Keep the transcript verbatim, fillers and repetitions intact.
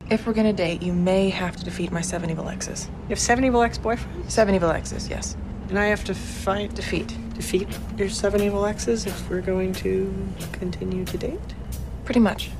If we're gonna date, you may have to defeat my seven evil exes. You have seven evil ex-boyfriends? Seven evil exes, yes. And I have to fight... Defeat. Defeat your seven evil exes if we're going to continue to date? Pretty much.